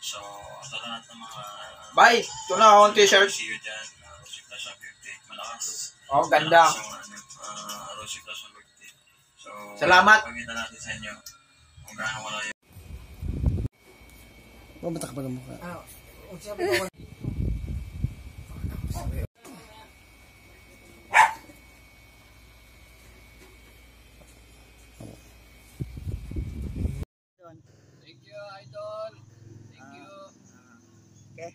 So, sa lahat ng mga... Bye! Ito na akong t-shirt. See you dyan. Rosy Plaza birthday. Malakas. Oh, ganda. Rosy Plaza birthday. So, salamat. pagkita natin sa inyo. Kung gaano wala yun. Mabatak pa ng mukha. Thank you, Idol. Thank you. Okay.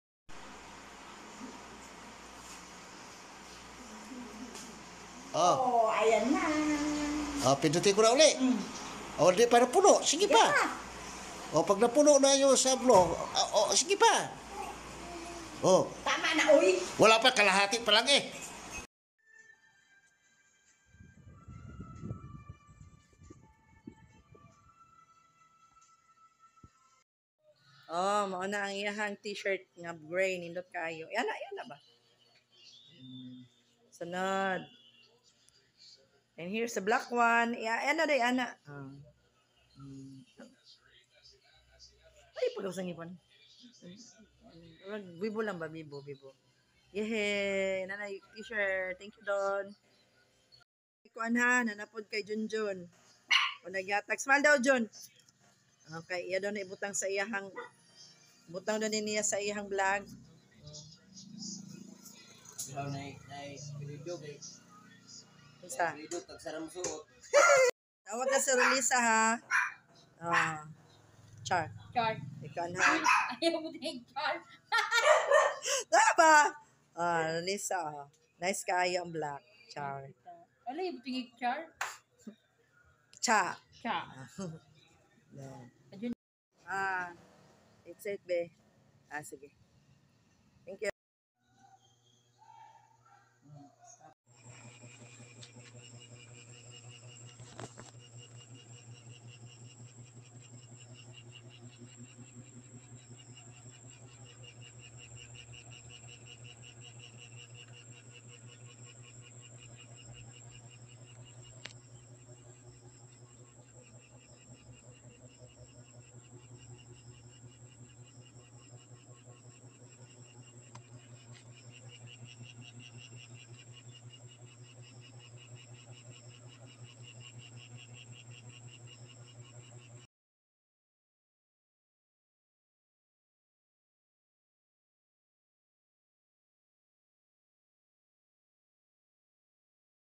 Oh, ayan na. Pindutin ko na uli. O, di para puno. Sige pa. O, pag napuno na yung sablo, sige pa. O. Tama na, uy. Wala pa, kalahati pa lang eh. Oh, mao na ang iyahang t-shirt nga gray nindot kayo. Yan na ba? Sunod. And here's the black one. Yan na day ana. Ay, pagaw sa ngipon. Bibo lang ba? Bibo. Yehey! Nanay t-shirt. Thank you, Don. Ikuan ha, nanapod kay Junjun. O nagyatag. Smile daw, Jun. Okay, iya daw na ibutang sa iyahang butang doon niya sa iyahang vlog. Bilaw na video guys. Isa. Video tagsaram suot. Tawag ka sa Relisa ha. Char. Ikaw na. Ayaw mo din, Char. Tama ba? Relisa. Nice kayo ang black. Char. Wala yung tingin, Char. Cha. Cha. It's it, be. Sige.